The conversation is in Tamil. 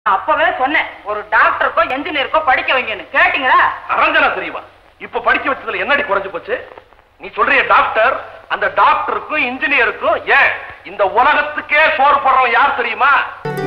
அப்பவே சொன்னேன் ஒரு டாக்டருக்கோ என்ஜினியருக்கோ படிக்க வைங்கன்னு. கேட்டீங்களா? அரஞ்சனா தெரியுமா இப்ப படிக்க வச்சதுல என்னடி குறைஞ்சு போச்சு? நீ சொல்றிய டாக்டர், அந்த டாக்டருக்கும் இன்ஜினியருக்கும் ஏன் இந்த உலகத்துக்கே சோறு போடுறவன் யார் தெரியுமா?